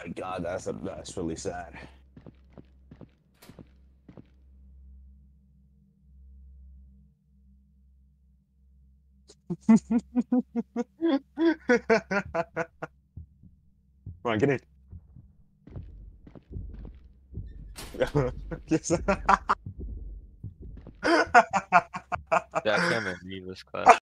my god, that's really sad. Come on, get in. Yes. Yeah, I can't even read this class.